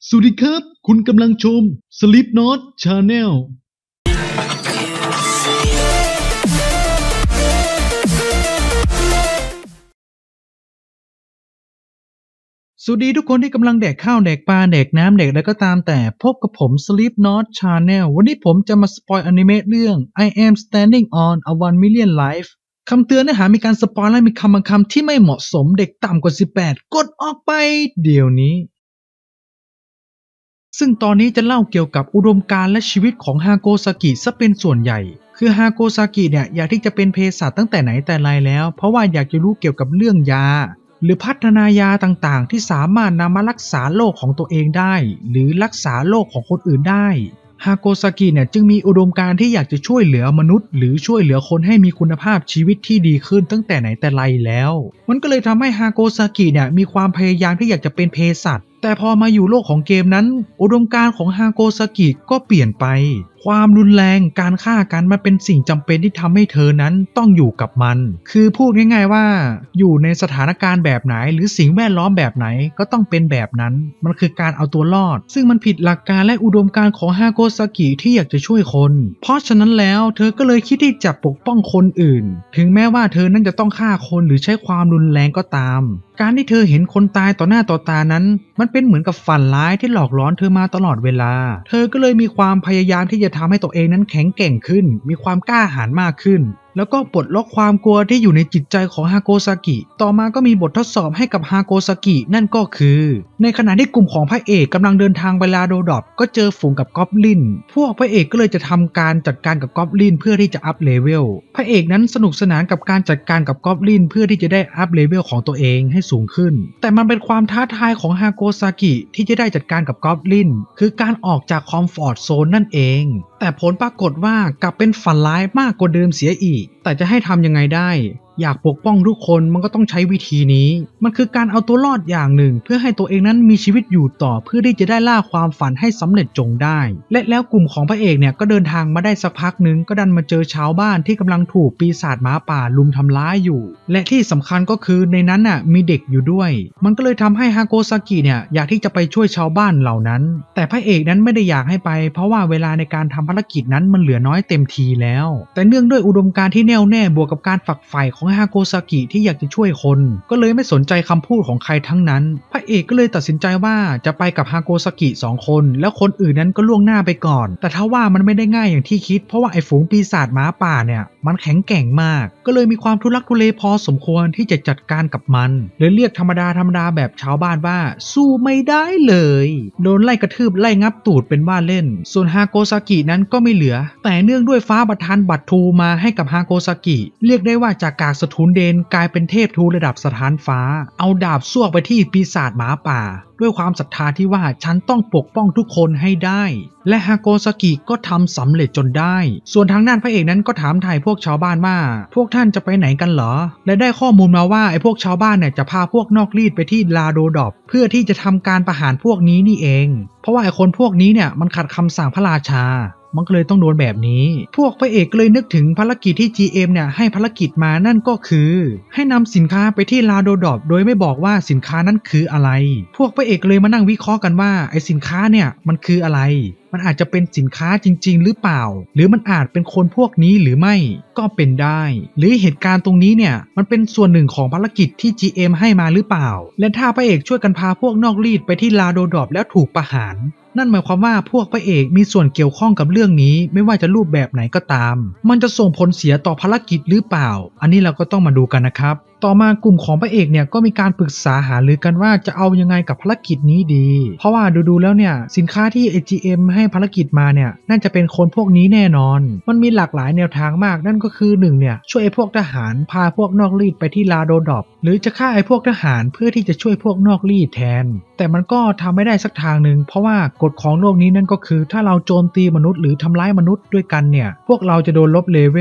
สวัสดีครับคุณกำลังชม Slipknot Channel สวัสดีทุกคนที่กำลังแดกข้าวแดกปลาแดกน้ำแดกอะไรก็ตามแต่พบกับผม Slipknot Channel วันนี้ผมจะมาสปอยอนิเมะเรื่อง I Am Standing on a 1 Million Life คำเตือนเนื้อหามีการสปอยและมีคำบางคำที่ไม่เหมาะสมเด็กต่ำกว่า18กดออกไปเดี๋ยวนี้ซึ่งตอนนี้จะเล่าเกี่ยวกับอุดมการณ์และชีวิตของฮาโกซากิซะเป็นส่วนใหญ่คือฮาโกซากิเนี่ยอยากที่จะเป็นเภสัชตั้งแต่ไหนแต่ไรแล้วเพราะว่าอยากจะรู้เกี่ยวกับเรื่องยาหรือพัฒนายาต่างๆที่สามารถนำมารักษาโรคของตัวเองได้หรือรักษาโรคของคนอื่นได้ฮาโกซากิเนี่ยจึงมีอุดมการณ์ที่อยากจะช่วยเหลือมนุษย์หรือช่วยเหลือคนให้มีคุณภาพชีวิตที่ดีขึ้นตั้งแต่ไหนแต่ไรแล้วมันก็เลยทำให้ฮาโกซากิเนี่ยมีความพยายามที่อยากจะเป็นเภสัชแต่พอมาอยู่โลกของเกมนั้นอุดมการณ์ของฮาโกซากิก็เปลี่ยนไปความรุนแรงการฆ่ากันมันเป็นสิ่งจำเป็นที่ทำให้เธอนั้นต้องอยู่กับมันคือพูดง่ายๆว่าอยู่ในสถานการณ์แบบไหนหรือสิ่งแวดล้อมแบบไหนก็ต้องเป็นแบบนั้นมันคือการเอาตัวรอดซึ่งมันผิดหลักการและอุดมการณ์ของฮาโกซากิที่อยากจะช่วยคนเพราะฉะนั้นแล้วเธอก็เลยคิดที่จะปกป้องคนอื่นถึงแม้ว่าเธอนั้นจะต้องฆ่าคนหรือใช้ความรุนแรงก็ตามการที่เธอเห็นคนตายต่อหน้าต่อตานั้นมันเป็นเหมือนกับฝันร้ายที่หลอกหลอนเธอมาตลอดเวลาเธอก็เลยมีความพยายามที่จะทำให้ตัวเองนั้นแข็งแกร่งขึ้นมีความกล้าหาญมากขึ้นแล้วก็ปลดล็อกความกลัวที่อยู่ในจิตใจของฮาโกซากิต่อมาก็มีบททดสอบให้กับฮาโกซากินั่นก็คือในขณะที่กลุ่มของพระเอกกำลังเดินทางไปลาโดดอบก็เจอฝูงกับกอบลินพวกพระเอกก็เลยจะทำการจัดการกับกอบลินเพื่อที่จะอัพเลเวลพระเอกนั้นสนุกสนานกับการจัดการกับกอบลินเพื่อที่จะได้อัพเลเวลของตัวเองให้สูงขึ้นแต่มันเป็นความท้าทายของฮาโกซากิที่จะได้จัดการกับกอบลินคือการออกจากคอมฟอร์ตโซนนั่นเองแต่ผลปรากฏว่ากลับเป็นฝันร้ายมากกว่าเดิมเสียอีกแต่จะให้ทำยังไงได้อยากปกป้องทุกคนมันก็ต้องใช้วิธีนี้มันคือการเอาตัวรอดอย่างหนึ่งเพื่อให้ตัวเองนั้นมีชีวิตอยู่ต่อเพื่อที่จะได้ล่าความฝันให้สำเร็จจงได้และแล้วกลุ่มของพระเอกเนี่ยก็เดินทางมาได้สักพักหนึ่งก็ดันมาเจอชาวบ้านที่กำลังถูกปีศาจหมาป่าลุมทำร้ายอยู่และที่สำคัญก็คือในนั้นน่ะมีเด็กอยู่ด้วยมันก็เลยทำให้ฮาโกซากิเนี่ยอยากที่จะไปช่วยชาวบ้านเหล่านั้นแต่พระเอกนั้นไม่ได้อยากให้ไปเพราะว่าเวลาในการทำภารกิจนั้นมันเหลือน้อยเต็มทีแล้วแต่เนื่องด้วยอุดมการณ์ที่แน่วแน่บวกกับการฝักใฝ่ของฮาโกซากิที่อยากจะช่วยคนก็เลยไม่สนใจคำพูดของใครทั้งนั้นพระเอกก็เลยตัดสินใจว่าจะไปกับฮาโกซากิ2 คนแล้วคนอื่นนั้นก็ล่วงหน้าไปก่อนแต่ถ้าว่ามันไม่ได้ง่ายอย่างที่คิดเพราะว่าไอ้ฝูงปีศาจหมาป่าเนี่ยมันแข็งแกร่งมากก็เลยมีความทุลักทุเลพอสมควรที่จะจัดการกับมันเลยเรียกธรรมดาแบบชาวบ้านว่าสู้ไม่ได้เลยโดนไล่กระทืบไล่งับตูดเป็นว่าเล่นส่วนฮาโกซากินั้นก็ไม่เหลือแต่เนื่องด้วยฟ้าประทานบัตรทูมาให้กับฮาโกซากิเรียกได้ว่าจากกากสถุนเดนกลายเป็นเทพทูระดับสถานฟ้าเอาดาบส่วงไปที่ปีศาจหมาป่าด้วยความศรัทธาที่ว่าฉันต้องปกป้องทุกคนให้ได้และฮาโกซากิก็ทำสำเร็จจนได้ส่วนทางด้านพระเอกนั้นก็ถามไถ่พวกชาวบ้านว่าพวกท่านจะไปไหนกันเหรอและได้ข้อมูลมาว่าไอ้พวกชาวบ้านเนี่ยจะพาพวกนอกรีดไปที่ลาโดดอบเพื่อที่จะทำการประหารพวกนี้นี่เองเพราะว่าไอ้คนพวกนี้เนี่ยมันขัดคำสั่งพระราชามันก็เลยต้องโดนแบบนี้พวกพระเอกเลยนึกถึงภารกิจที่ GM เนี่ยให้ภารกิจมานั่นก็คือให้นำสินค้าไปที่ลาโดดอบโดยไม่บอกว่าสินค้านั้นคืออะไรพวกพระเอกเลยมานั่งวิเคราะห์กันว่าไอ้สินค้าเนี่ยมันคืออะไรมันอาจจะเป็นสินค้าจริงๆหรือเปล่าหรือมันอาจเป็นคนพวกนี้หรือไม่ก็เป็นได้หรือเหตุการณ์ตรงนี้เนี่ยมันเป็นส่วนหนึ่งของภารกิจที่ GM ให้มาหรือเปล่าและถ้าพระเอกช่วยกันพาพวกนอกรีดไปที่ลาโดดอบแล้วถูกประหารนั่นหมายความว่าพวกพระเอกมีส่วนเกี่ยวข้องกับเรื่องนี้ไม่ว่าจะรูปแบบไหนก็ตามมันจะส่งผลเสียต่อภารกิจหรือเปล่าอันนี้เราก็ต้องมาดูกันนะครับต่อมากลุ่มของพระเอกเนี่ยก็มีการปรึกษาหารือกันว่าจะเอายังไงกับภารกิจนี้ดีเพราะว่าดูแล้วเนี่ยสินค้าที่ AGM ให้ภารกิจมาเนี่ยน่าจะเป็นคนพวกนี้แน่นอนมันมีหลากหลายแนวทางมากนั่นก็คือ1เนี่ยช่วยไอ้พวกทหารพาพวกนอกรีดไปที่ลาโดดอบหรือจะฆ่าไอ้พวกทหารเพื่อที่จะช่วยพวกนอกรีดแทนแต่มันก็ทำไม่ได้สักทางหนึ่งเพราะว่ากฎของโลกนี้นั่นก็คือถ้าเราโจมตีมนุษย์หรือทำร้ายมนุษย์ด้วยกันเนี่ยพวกเราจะโดนลบเลเวล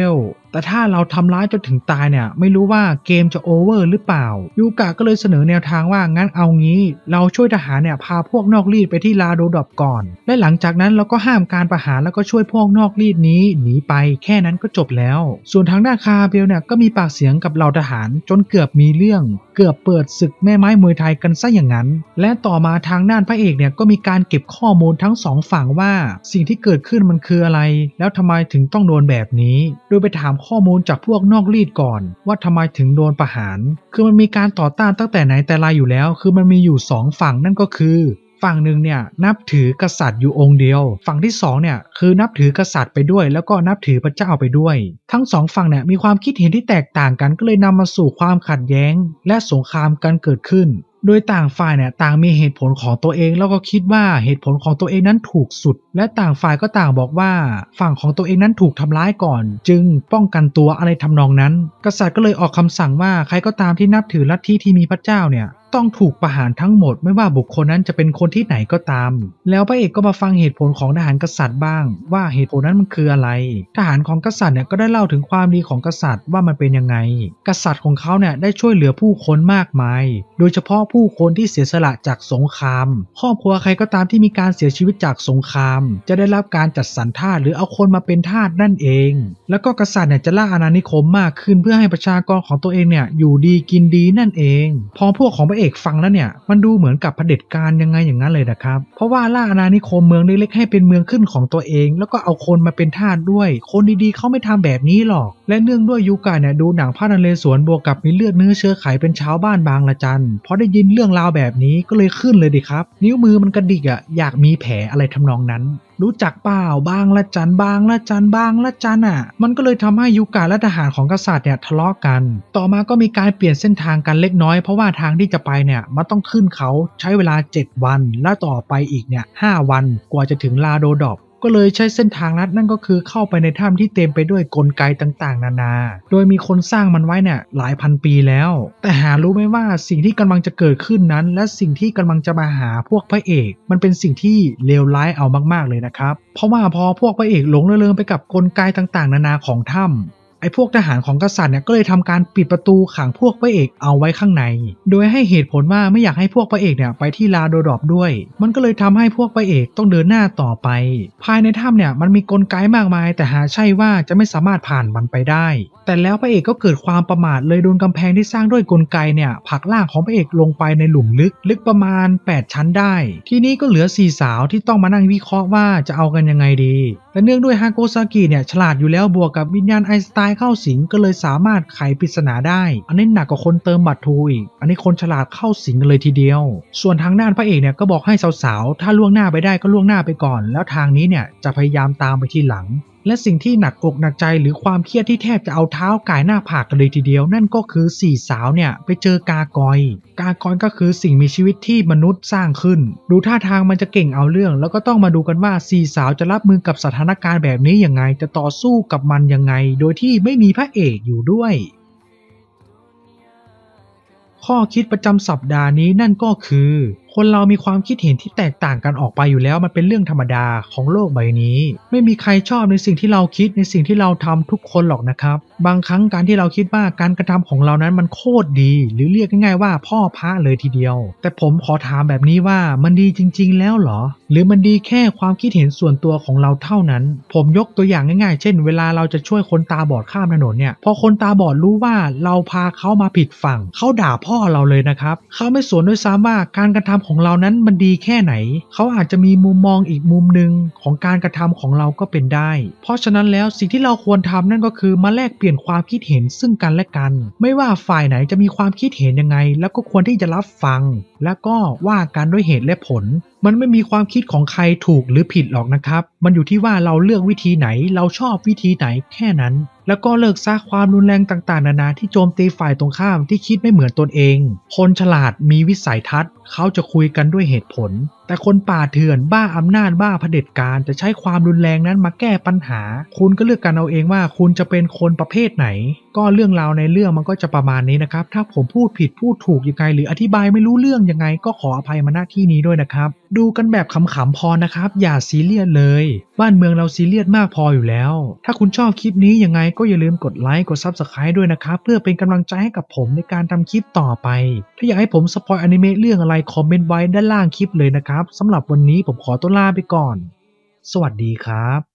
แต่ถ้าเราทำร้ายจนถึงตายเนี่ยไม่รู้ว่าเกมจะโอเวอร์หรือเปล่ายูกะก็เลยเสนอแนวทางว่างั้นเอางี้เราช่วยทหารเนี่ยพาพวกนอกรีดไปที่ลาโดดอบก่อนและหลังจากนั้นเราก็ห้ามการประหารแล้วก็ช่วยพวกนอกรีดนี้หนีไปแค่นั้นก็จบแล้วส่วนทางด้านคาเบลเนี่ยก็มีปากเสียงกับเหล่าทหารจนเกือบมีเรื่องเกือบเปิดศึกแม่ไม้มวยไทยกันซะอย่างนั้นและต่อมาทางด้านพระเอกเนี่ยก็มีการเก็บข้อมูลทั้งสองฝั่งว่าสิ่งที่เกิดขึ้นมันคืออะไรแล้วทำไมถึงต้องโดนแบบนี้โดยไปถามข้อมูลจากพวกนอกรีดก่อนว่าทำไมถึงโดนประหารคือมันมีการต่อต้านตั้งแต่ไหนแต่ไรอยู่แล้วคือมันมีอยู่สองฝั่งนั่นก็คือฝั่งหนึ่งเนี่ยนับถือกษัตริย์อยู่องค์เดียวฝั่งที่สองเนี่ยคือนับถือกษัตริย์ไปด้วยแล้วก็นับถือพระเจ้าไปด้วยทั้งสองฝั่งเนี่ยมีความคิดเห็นที่แตกต่างกันก็เลยนำมาสู่ความขัดแย้งและสงครามกันเกิดขึ้นโดยต่างฝ่ายเนี่ยต่างมีเหตุผลของตัวเองแล้วก็คิดว่าเหตุผลของตัวเองนั้นถูกสุดและต่างฝ่ายก็ต่างบอกว่าฝั่งของตัวเองนั้นถูกทำร้ายก่อนจึงป้องกันตัวอะไรทำนองนั้นกษัตริย์ก็เลยออกคำสั่งว่าใครก็ตามที่นับถือลัทธิที่มีพระเจ้าเนี่ยต้องถูกประหารทั้งหมดไม่ว่าบุคคลนั้นจะเป็นคนที่ไหนก็ตามแล้วพระเอกก็มาฟังเหตุผลของทหารกษัตริย์บ้างว่าเหตุผลนั้นมันคืออะไรทหารของกษัตริย์เนี่ยก็ได้เล่าถึงความดีของกษัตริย์ว่ามันเป็นยังไงกษัตริย์ของเขาเนี่ยได้ช่วยเหลือผู้คนมากมายโดยเฉพาะผู้คนที่เสียสละจากสงครามครอบครัวใครก็ตามที่มีการเสียชีวิตจากสงครามจะได้รับการจัดสรรทาสหรือเอาคนมาเป็นทาสนั่นเองแล้วก็กษัตริย์เนี่ยจะล่าอาณานิคมมากขึ้นเพื่อให้ประชากรของตัวเองเนี่ยอยู่ดีกินดีนั่นเองพอพวกของพระเอกฟังแล้วเนี่ยมันดูเหมือนกับเผด็จการยังไงอย่างนั้นเลยนะครับเพราะว่าล่าอาณานิคมเมืองเล็กๆให้เป็นเมืองขึ้นของตัวเองแล้วก็เอาคนมาเป็นทาสด้วยคนดีๆเขาไม่ทำแบบนี้หรอกและเนื่องด้วยยูกะเนี่ยดูหนังพระนเรศวรบวกกับมีเลือดเนื้อเชื้อไขเป็นชาวบ้านบางละจันพอได้ยินเรื่องราวแบบนี้ก็เลยขึ้นเลยดิครับนิ้วมือมันกระดิกอยากมีแผลอะไรทำนองนั้นรู้จักเปล่าบางละจันบางละจันบางละจันมันก็เลยทำให้ยูกะและทหารของกษัตริย์เนี่ยทะเลาะกันต่อมาก็มีการเปลี่ยนเส้นทางกันเล็กน้อยเพราะว่าทางที่จะไปเนี่ยมันต้องขึ้นเขาใช้เวลา7วันและต่อไปอีกเนี่ย5วันกว่าจะถึงลาโดดอบก็เลยใช้เส้นทางลัดนั่นก็คือเข้าไปในถ้ำที่เต็มไปด้วยกลไกต่างๆนานาโดยมีคนสร้างมันไว้เนี่ยหลายพันปีแล้วแต่หารู้ไหมว่าสิ่งที่กำลังจะเกิดขึ้นนั้นและสิ่งที่กำลังจะมาหาพวกพระเอกมันเป็นสิ่งที่เลวร้ายเอามากๆเลยนะครับเพราะว่าพอพวกพระเอกหลงระเริงไปกับกลไกต่างๆนานาของถ้ำไอ้พวกทหารของกษัตริย์เนี่ยก็เลยทำการปิดประตูขังพวกพระเอกเอาไว้ข้างในโดยให้เหตุผลว่าไม่อยากให้พวกพระเอกเนี่ยไปที่ลาโดดอบด้วยมันก็เลยทำให้พวกพระเอกต้องเดินหน้าต่อไปภายในถ้ำเนี่ยมันมีกลไกมากมายแต่หาใช่ว่าจะไม่สามารถผ่านมันไปได้แต่แล้วพระเอกก็เกิดความประมาทเลยโดนกำแพงที่สร้างด้วยกลไกเนี่ยผลักร่างของพระเอกลงไปในหลุมลึกประมาณ8ชั้นได้ทีนี้ก็เหลือ4สาวที่ต้องมานั่งวิเคราะห์ว่าจะเอากันยังไงดีและเนื่องด้วยฮาโกซากิเนี่ยฉลาดอยู่แล้วบวกกับวิญญาณไอน์สไตน์เข้าสิงก็เลยสามารถไขปริศนาได้อันนี้หนักกว่าคนเติมบัตรทูอีกอันนี้คนฉลาดเข้าสิงกันเลยทีเดียวส่วนทางด้านพระเอกเนี่ยก็บอกให้สาวๆถ้าล่วงหน้าไปได้ก็ล่วงหน้าไปก่อนแล้วทางนี้เนี่ยจะพยายามตามไปทีหลังและสิ่งที่หนักอกหนักใจหรือความเครียดที่แทบจะเอาเท้าก่ายหน้าผากกันเลยทีเดียวนั่นก็คือ4สาวเนี่ยไปเจอกากอยก็คือสิ่งมีชีวิตที่มนุษย์สร้างขึ้นดูท่าทางมันจะเก่งเอาเรื่องแล้วก็ต้องมาดูกันว่า4สาวจะรับมือกับสถานการณ์แบบนี้ยังไงจะต่อสู้กับมันยังไงโดยที่ไม่มีพระเอกอยู่ด้วยข้อคิดประจำสัปดาห์นี้นั่นก็คือคนเรามีความคิดเห็นที่แตกต่างกันออกไปอยู่แล้วมันเป็นเรื่องธรรมดาของโลกใบนี้ไม่มีใครชอบในสิ่งที่เราคิดในสิ่งที่เราทำทุกคนหรอกนะครับบางครั้งการที่เราคิดว่าการกระทำของเรานั้นมันโคตรดีหรือเรียกง่ายๆว่าพ่อพระเลยทีเดียวแต่ผมขอถามแบบนี้ว่ามันดีจริงๆแล้วเหรอหรือมันดีแค่ความคิดเห็นส่วนตัวของเราเท่านั้นผมยกตัวอย่างง่ายๆเช่นเวลาเราจะช่วยคนตาบอดข้ามถนนเนี่ยพอคนตาบอดรู้ว่าเราพาเขามาผิดฝั่งเขาด่าพ่อเราเลยนะครับเขาไม่สนด้วยซ้ำว่าการกระทำของเรานั้นมันดีแค่ไหนเขาอาจจะมีมุมมองอีกมุมหนึ่งของการกระทำของเราก็เป็นได้เพราะฉะนั้นแล้วสิ่งที่เราควรทำนั่นก็คือมาแลกเปลี่ยนความคิดเห็นซึ่งกันและกันไม่ว่าฝ่ายไหนจะมีความคิดเห็นยังไงแล้วก็ควรที่จะรับฟังและก็ว่ากันด้วยเหตุและผลมันไม่มีความคิดของใครถูกหรือผิดหรอกนะครับมันอยู่ที่ว่าเราเลือกวิธีไหนเราชอบวิธีไหนแค่นั้นแล้วก็เลิกซะความรุนแรงต่างๆนานาที่โจมตีฝ่ายตรงข้ามที่คิดไม่เหมือนตนเองคนฉลาดมีวิสัยทัศน์เขาจะคุยกันด้วยเหตุผลแต่คนป่าเถื่อนบ้าอำนาจบ้าเผด็จการจะใช้ความรุนแรงนั้นมาแก้ปัญหาคุณก็เลือกกันเอาเองว่าคุณจะเป็นคนประเภทไหนก็เรื่องราวในเรื่องมันก็จะประมาณนี้นะครับถ้าผมพูดผิดพูดถูกยังไงหรืออธิบายไม่รู้เรื่องยังไงก็ขออภัยมาณที่นี้ด้วยนะครับดูกันแบบขำๆพอนะครับอย่าซีเรียสเลยบ้านเมืองเราซีเรียสมากพออยู่แล้วถ้าคุณชอบคลิปนี้ยังไงก็อย่าลืมกดไลค์กด Subscribe ด้วยนะครับเพื่อเป็นกำลังใจให้กับผมในการทำคลิปต่อไปถ้าอยากให้ผมสปอยอนิเมะเรื่องอะไรคอมเมนต์ไว้ด้านล่างคลิปเลยนะครับสำหรับวันนี้ผมขอตัวลาไปก่อนสวัสดีครับ